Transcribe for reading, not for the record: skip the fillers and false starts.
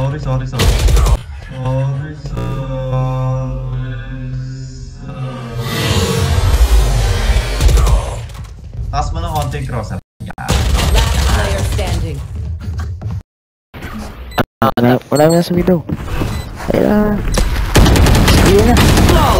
Sorry. Taas mo ng konting cross. Last player standing. Wala na sa window. Ayun na.